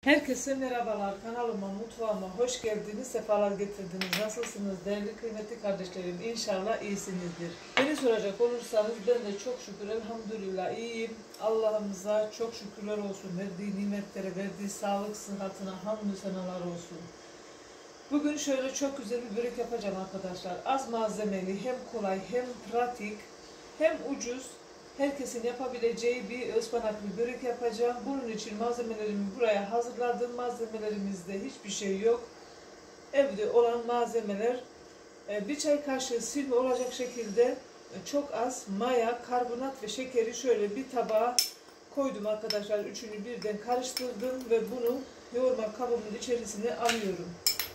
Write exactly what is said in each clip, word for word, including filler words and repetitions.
Herkese merhabalar, kanalıma, mutfağıma hoş geldiniz, sefalar getirdiniz. Nasılsınız değerli kıymetli kardeşlerim? İnşallah iyisinizdir. Beni soracak olursanız ben de çok şükür elhamdülillah iyiyim. Allah'ımıza çok şükürler olsun, verdiği nimetlere, verdiği sağlık sıhhatine hamdü senalar olsun. Bugün şöyle çok güzel bir börek yapacağım arkadaşlar. Az malzemeli, hem kolay, hem pratik, hem ucuz. Herkesin yapabileceği bir ıspanaklı börek yapacağım. Bunun için malzemelerimi buraya hazırladım. Malzemelerimizde hiçbir şey yok. Evde olan malzemeler bir çay kaşığı silme olacak şekilde çok az maya, karbonat ve şekeri şöyle bir tabağa koydum arkadaşlar. Üçünü birden karıştırdım ve bunu yoğurma kabımın içerisine alıyorum.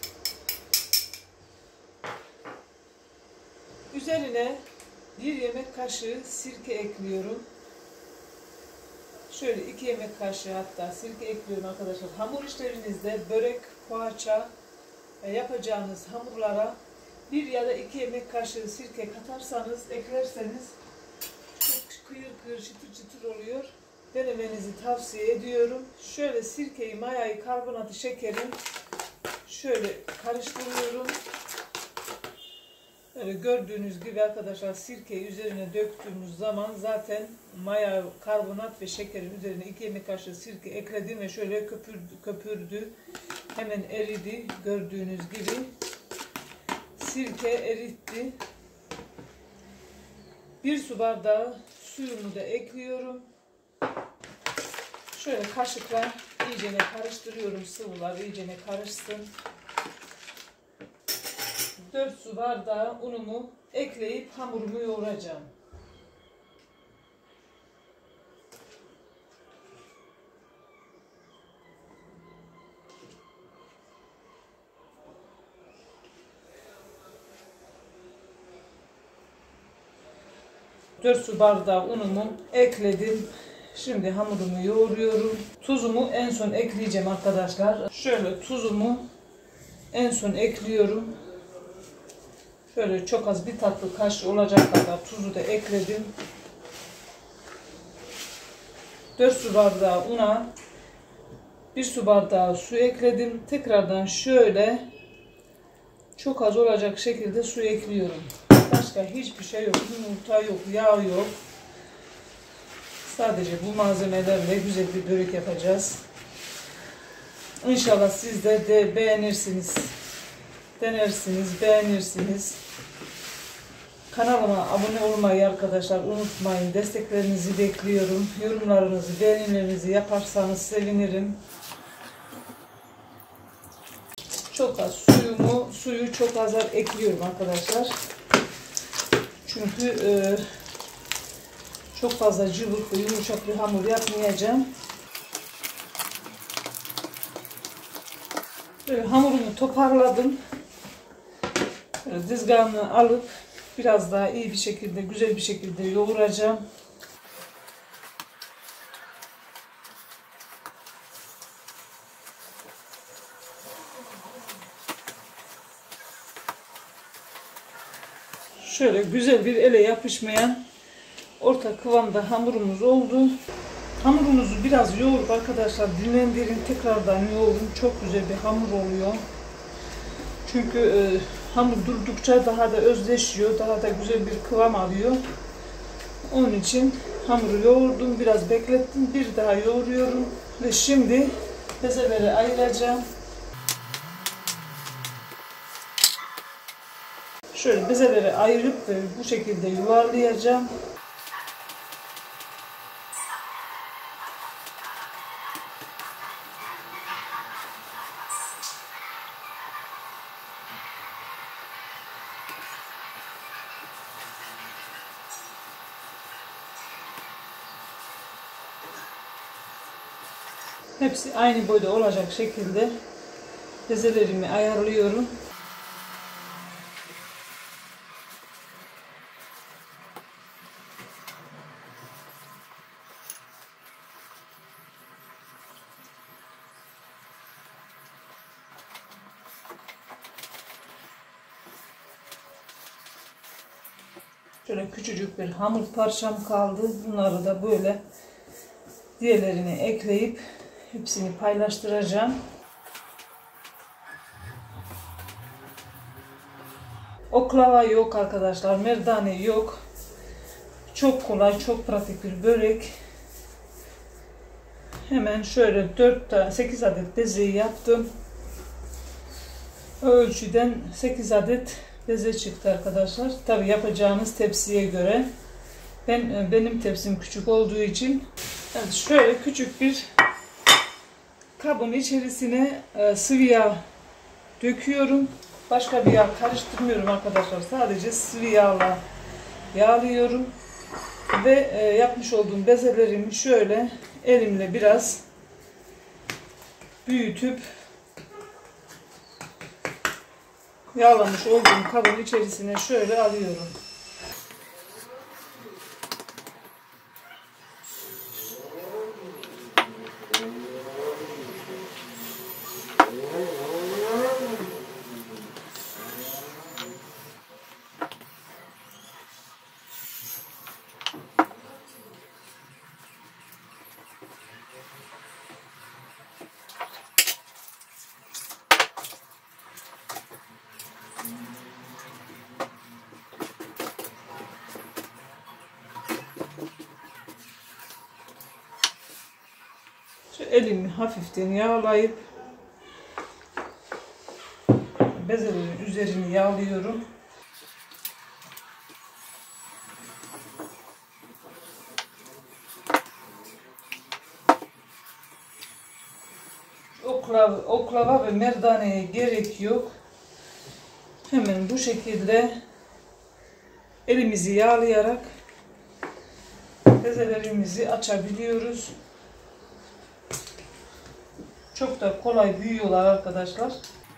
Üzerine bir yemek kaşığı sirke ekliyorum. Şöyle iki yemek kaşığı hatta sirke ekliyorum arkadaşlar. Hamur işlerinizde börek, poğaça yapacağınız hamurlara bir ya da iki yemek kaşığı sirke katarsanız, eklerseniz çok kıyır kıyır çıtır çıtır oluyor. Denemenizi tavsiye ediyorum. Şöyle sirkeyi, mayayı, karbonatı, şekeri şöyle karıştırıyorum. Böyle gördüğünüz gibi arkadaşlar sirkeyi üzerine döktüğümüz zaman zaten maya, karbonat ve şekerin üzerine iki yemek kaşığı sirke ekledim ve şöyle köpürdü, köpürdü. Hemen eridi gördüğünüz gibi. Sirke eritti. Bir su bardağı suyumu da ekliyorum. Şöyle kaşıkla iyicene karıştırıyorum, sıvılar iyicene karışsın. dört su bardağı unumu ekleyip hamurumu yoğuracağım. dört su bardağı unumu ekledim. Şimdi hamurumu yoğuruyorum. Tuzumu en son ekleyeceğim arkadaşlar. Şöyle tuzumu en son ekliyorum. Şöyle çok az bir tatlı kaşığı olacak kadar tuzu da ekledim. dört su bardağı una bir su bardağı su ekledim. Tekrardan şöyle çok az olacak şekilde su ekliyorum. Başka hiçbir şey yok. Yumurta yok, yağ yok. Sadece bu malzemelerle güzel bir börek yapacağız. İnşallah siz de, de beğenirsiniz. Denersiniz, beğenirsiniz. Kanalıma abone olmayı arkadaşlar unutmayın. Desteklerinizi bekliyorum. Yorumlarınızı, beğenilerinizi yaparsanız sevinirim. Çok az suyumu, suyu çok az ekliyorum arkadaşlar. Çünkü e, çok fazla cıvık ve yumuşak bir hamur yapmayacağım. Böyle hamurumu toparladım. Böyle dizgahını alıp biraz daha iyi bir şekilde, güzel bir şekilde yoğuracağım. Şöyle güzel bir ele yapışmayan orta kıvamda hamurumuz oldu. Hamurunuzu biraz yoğurup arkadaşlar dinlendirin, tekrardan yoğurun. Çok güzel bir hamur oluyor. Çünkü e, hamur durdukça daha da özleşiyor, daha da güzel bir kıvam alıyor. Onun için hamuru yoğurdum, biraz beklettim, bir daha yoğuruyorum ve şimdi bezeleri ayıracağım. Şöyle bezeleri ayırıp ve bu şekilde yuvarlayacağım. Hepsi aynı boyda olacak şekilde bezelerimi ayarlıyorum. Şöyle küçücük bir hamur parçam kaldı. Bunları da böyle diğerlerini ekleyip Hepsini paylaştıracağım. Oklava yok arkadaşlar, merdane yok. Çok kolay, çok pratik bir börek. Hemen şöyle dört tane, sekiz adet bezeyi yaptım. O ölçüden sekiz adet beze çıktı arkadaşlar. Tabi yapacağınız tepsiye göre. Ben benim tepsim küçük olduğu için evet, şöyle küçük bir kabın içerisine e, sıvı yağ döküyorum. Başka bir yağ karıştırmıyorum arkadaşlar. Sadece sıvı yağla yağlıyorum. Ve e, yapmış olduğum bezelerimi şöyle elimle biraz büyütüp yağlamış olduğum kabın içerisine şöyle alıyorum. Şu elimi hafiften yağlayıp bezelerin üzerini yağlıyorum. Oklava, oklava ve merdaneye gerek yok. Hemen bu şekilde elimizi yağlayarak bezelerimizi açabiliyoruz. Çok da kolay büyüyorlar arkadaşlar.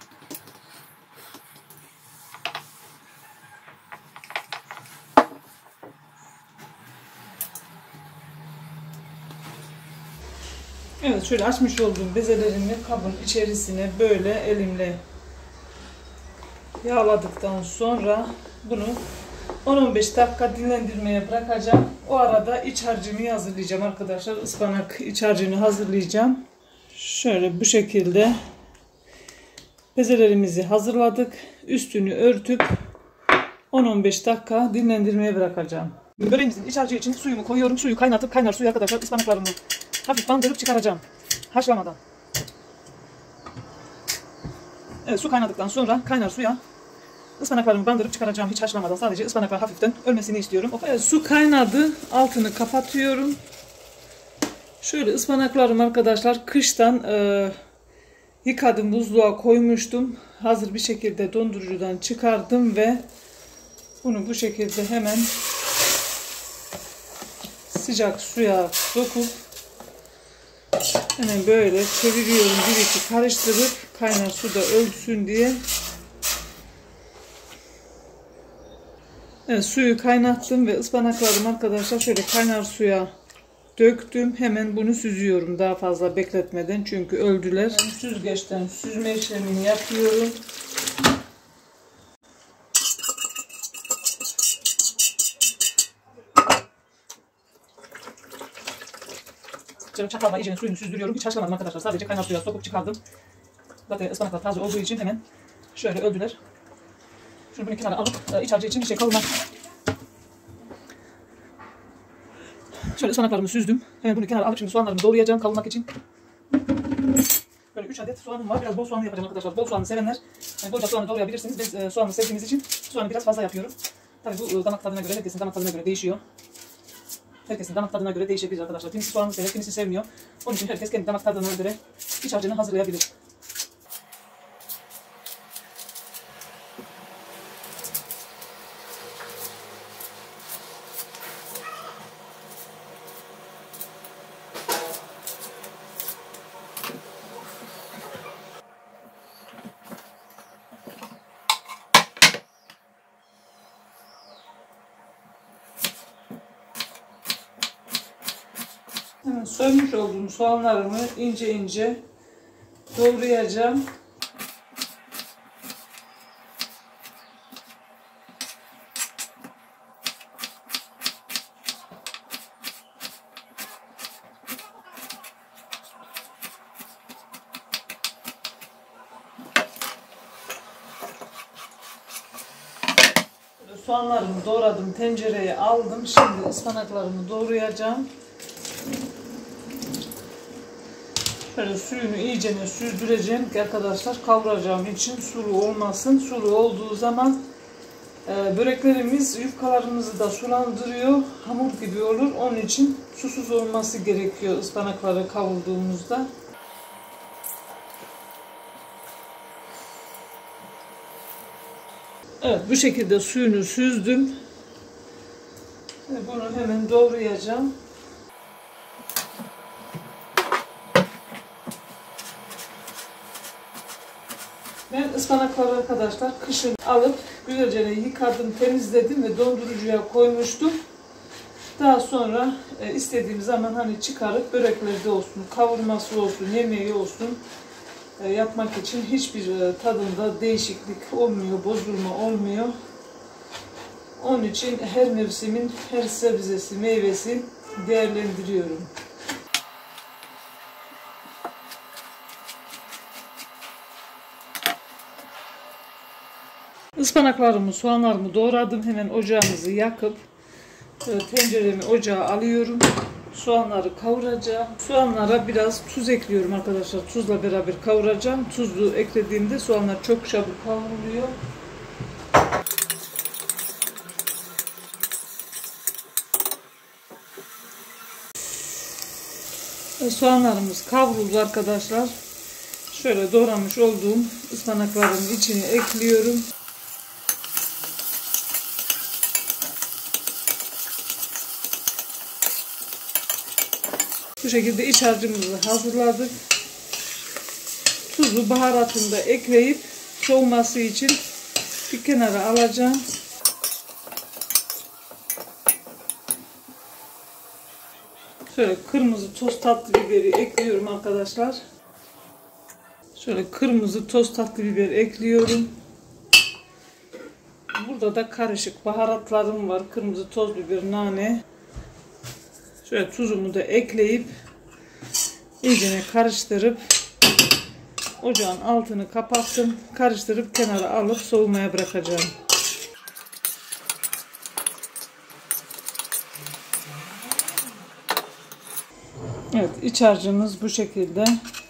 Evet, şöyle açmış olduğum bezelerimi kabın içerisine böyle elimle yağladıktan sonra bunu on on beş dakika dinlendirmeye bırakacağım. O arada iç harcımı hazırlayacağım arkadaşlar. Ispanak iç harcını hazırlayacağım. Şöyle bu şekilde bezelerimizi hazırladık. Üstünü örtüp on on beş dakika dinlendirmeye bırakacağım. Böreğimizin iç harcı için suyumu koyuyorum. Suyu kaynatıp kaynar suyu arkadaşlar ıspanaklarımı hafif bandırıp çıkaracağım. Haşlamadan. Evet, su kaynadıktan sonra kaynar suya ıspanaklarımı bandırıp çıkaracağım. Hiç haşlamadan, sadece ıspanaklar hafiften ölmesini istiyorum. Evet, su kaynadı. Altını kapatıyorum. Şöyle ıspanaklarım arkadaşlar kıştan e, yıkadım, buzluğa koymuştum. Hazır bir şekilde dondurucudan çıkardım ve bunu bu şekilde hemen sıcak suya dokup hemen böyle çeviriyorum, bir iki karıştırıp kaynar suda ölsün diye. Evet, suyu kaynattım ve ıspanaklarım arkadaşlar şöyle kaynar suya döktüm. Hemen bunu süzüyorum daha fazla bekletmeden, çünkü öldüler. Ben süzgeçten süzme işlemini yapıyorum. Çatalma iyicene suyunu süzdürüyorum. Hiç haşlamadım arkadaşlar. Sadece kaynar suya sokup çıkardım. Zaten ıspanaklar taze olduğu için hemen şöyle öldüler. Şimdi bunu kenara alıp iç harcı için bir şey kavurmak. Şöyle ıspanaklarımı süzdüm. Hemen bunu kenara alıp şimdi soğanlarımı doğrayacağım kavurmak için. Böyle üç adet soğanım var. Biraz bol soğanlı yapacağım arkadaşlar. Bol soğanlı sevenler yani bolca soğanı doğrayabilirsiniz. Biz e, soğanlı sevdiğimiz için soğanı biraz fazla yapıyorum. Tabii bu e, damak tadına göre, herkesin damak tadına göre değişiyor. Herkesin damak tadına göre değişebilir arkadaşlar. Kimisi soğanlı sever, kimisi sevmiyor. Onun için herkes kendi damak tadına göre iç harcını hazırlayabilir. Hemen soymuş olduğum soğanlarımı ince ince doğrayacağım. Soğanlarımı doğradım, tencereye aldım. Şimdi ıspanaklarımı doğrayacağım. Şöyle suyunu iyicene süzdüreceğim ki arkadaşlar, kavuracağım için sulu olmasın. Sulu olduğu zaman e, böreklerimiz yufkalarımızı da sulandırıyor. Hamur gibi olur. Onun için susuz olması gerekiyor ıspanakları kavurduğumuzda. Evet, bu şekilde suyunu süzdüm. Ve bunu hemen doğrayacağım. Ben ıspanakları arkadaşlar kışın alıp güzelce yıkadım, temizledim ve dondurucuya koymuştum. Daha sonra e, istediğim zaman hani çıkarıp böreklerde olsun, kavurması olsun, yemeği olsun e, yapmak için hiçbir e, tadında değişiklik olmuyor, bozulma olmuyor. Onun için her mevsimin her sebzesi, meyvesi değerlendiriyorum. Ispanaklarımı, soğanlarımı doğradım. Hemen ocağımızı yakıp tenceremi ocağa alıyorum. Soğanları kavuracağım. Soğanlara biraz tuz ekliyorum arkadaşlar. Tuzla beraber kavuracağım. Tuzlu eklediğimde soğanlar çok çabuk kavruluyor. Soğanlarımız kavruldu arkadaşlar. Şöyle doğramış olduğum ıspanakların içine ekliyorum. Bu şekilde iç harcımızı hazırladık. Tuzu, baharatını da ekleyip soğuması için bir kenara alacağım. Şöyle kırmızı toz tatlı biberi ekliyorum arkadaşlar. Şöyle kırmızı toz tatlı biber ekliyorum. Burada da karışık baharatlarım var. Kırmızı toz biber, nane. Şöyle tuzumu da ekleyip iyicene karıştırıp ocağın altını kapattım. Karıştırıp kenara alıp soğumaya bırakacağım. Evet, iç harcımız bu şekilde.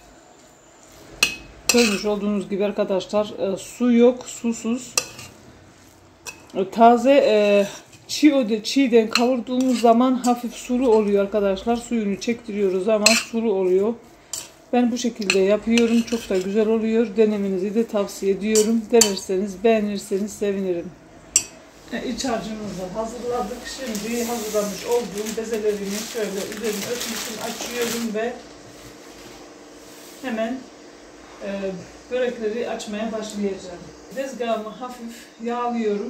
Görmüş olduğunuz gibi arkadaşlar, e, su yok, susuz. E, taze e, çiğ, çiğden kavurduğumuz zaman hafif sulu oluyor arkadaşlar. Suyunu çektiriyoruz ama sulu oluyor. Ben bu şekilde yapıyorum. Çok da güzel oluyor. Denemenizi de tavsiye ediyorum. Denerseniz, beğenirseniz sevinirim. E, iç harcımızı hazırladık. Şimdi hazırlamış olduğum bezelerimi şöyle üzerini örtmüşüm, açıyorum ve hemen e, börekleri açmaya başlayacağım. Tezgahımı hafif yağlıyorum.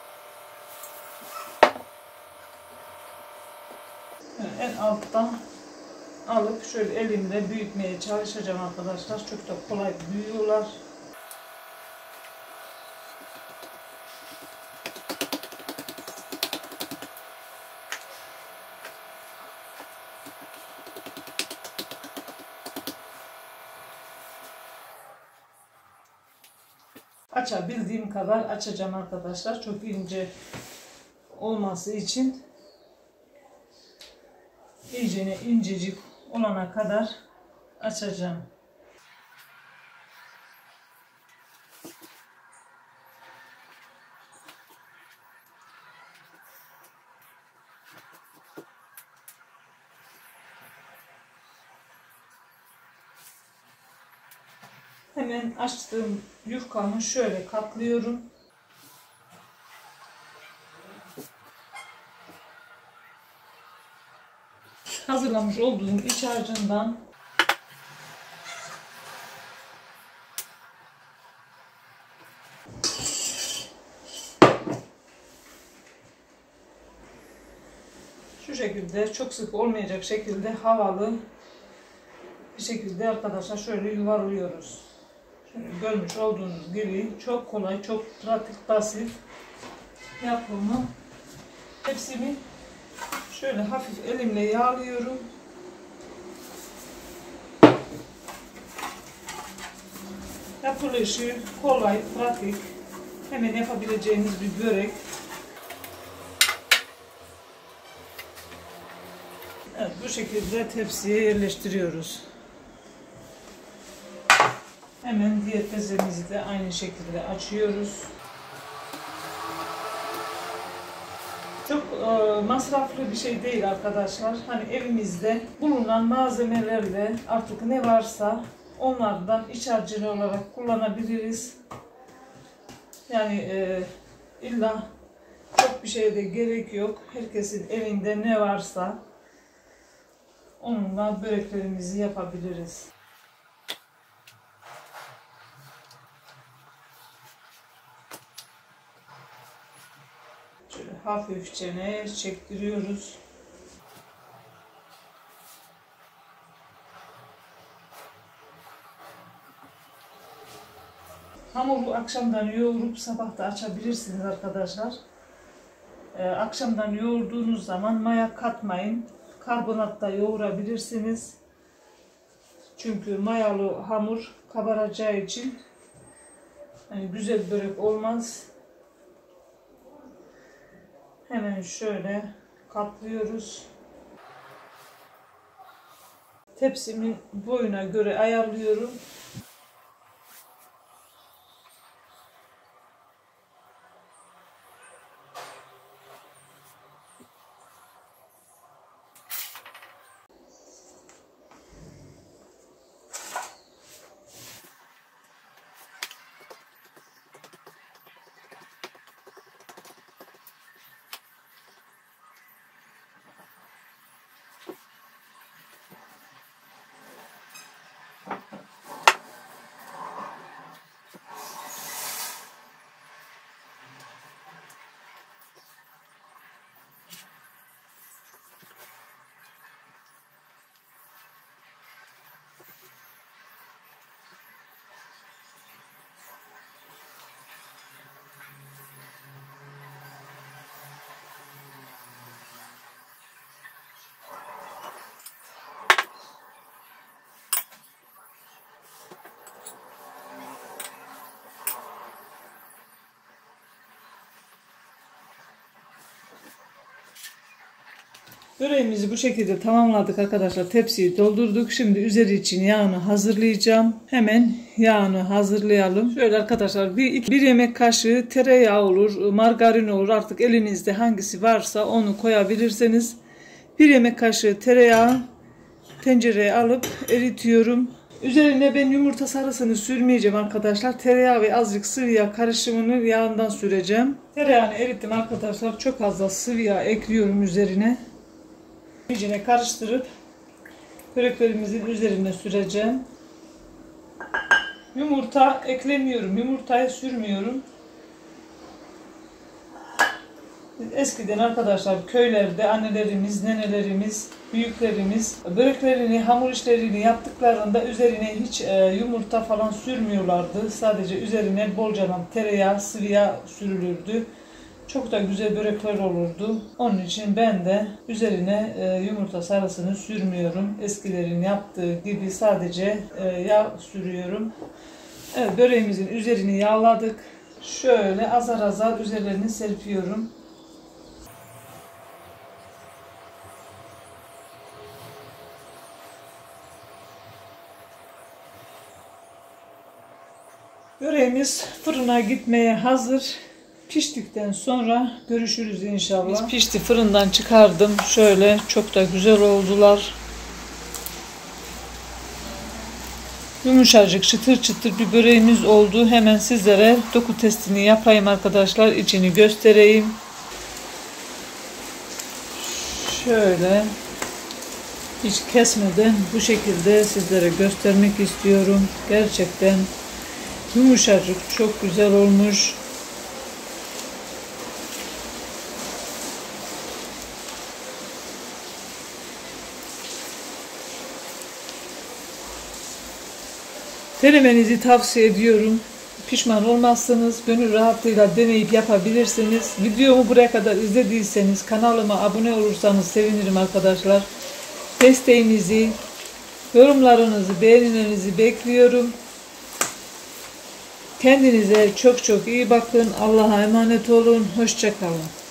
En alttan alıp şöyle elimle büyütmeye çalışacağım arkadaşlar. Çok da kolay büyüyorlar. Açabildiğim kadar açacağım arkadaşlar. Çok ince olması için iyicene incecik olana kadar açacağım. Hemen açtığım yufkamı şöyle katlıyorum. Hazırlamış olduğum iç harcından şu şekilde, çok sık olmayacak şekilde, havalı bir şekilde arkadaşlar şöyle yuvarlıyoruz. Şöyle görmüş olduğunuz gibi çok kolay, çok pratik, basit yapımı. Hepsini şöyle hafif elimle yağlıyorum. Yapılışı kolay, pratik, hemen yapabileceğiniz bir börek. bu şekilde tepsiye yerleştiriyoruz. Hemen diğer bezemizi de aynı şekilde açıyoruz. Çok e, masraflı bir şey değil arkadaşlar. Hani evimizde bulunan malzemelerle artık ne varsa onlardan iç harcını olarak kullanabiliriz. Yani e, illa çok bir şeye de gerek yok. Herkesin evinde ne varsa onunla böreklerimizi yapabiliriz. Şöyle hafifçe ne çektiriyoruz. Hamuru akşamdan yoğurup sabah da açabilirsiniz arkadaşlar. Ee, akşamdan yoğurduğunuz zaman maya katmayın. Karbonatla yoğurabilirsiniz. Çünkü mayalı hamur kabaracağı için yani güzel börek olmaz. Hemen şöyle katlıyoruz. Tepsimin boyuna göre ayarlıyorum. Böreğimizi bu şekilde tamamladık arkadaşlar. Tepsiyi doldurduk. Şimdi üzeri için yağını hazırlayacağım. Hemen yağını hazırlayalım. Şöyle arkadaşlar bir, bir yemek kaşığı tereyağı olur, margarin olur. Artık elinizde hangisi varsa onu koyabilirsiniz. Bir yemek kaşığı tereyağı tencereye alıp eritiyorum. Üzerine ben yumurta sarısını sürmeyeceğim arkadaşlar. Tereyağı ve azıcık sıvı yağ karışımını yağından süreceğim. Tereyağını erittim arkadaşlar. Çok az da sıvı yağ ekliyorum üzerine. İyice karıştırıp böreklerimizin üzerine süreceğim. Yumurta eklemiyorum. Yumurtayı sürmüyorum. Eskiden arkadaşlar köylerde annelerimiz, nenelerimiz, büyüklerimiz böreklerini, hamur işlerini yaptıklarında üzerine hiç e, yumurta falan sürmüyorlardı. Sadece üzerine bolcadan tereyağı, sıvı yağ sürülürdü. Çok da güzel börekler olurdu. Onun için ben de üzerine e, yumurta sarısını sürmüyorum. Eskilerin yaptığı gibi sadece e, yağ sürüyorum. Evet, böreğimizin üzerini yağladık. Şöyle azar azar üzerlerini serpiyorum. Böreğimiz fırına gitmeye hazır. Piştikten sonra görüşürüz inşallah. Biz pişti, fırından çıkardım. Şöyle çok da güzel oldular. Yumuşacık, çıtır çıtır bir böreğimiz oldu. Hemen sizlere doku testini yapayım arkadaşlar. İçini göstereyim. Şöyle hiç kesmeden bu şekilde sizlere göstermek istiyorum. Gerçekten yumuşacık, çok güzel olmuş. Denemenizi tavsiye ediyorum. Pişman olmazsınız. Gönül rahatlığıyla deneyip yapabilirsiniz. Videomu buraya kadar izlediyseniz kanalıma abone olursanız sevinirim arkadaşlar. Desteğinizi, yorumlarınızı, beğenilerinizi bekliyorum. Kendinize çok çok iyi bakın. Allah'a emanet olun. Hoşça kalın.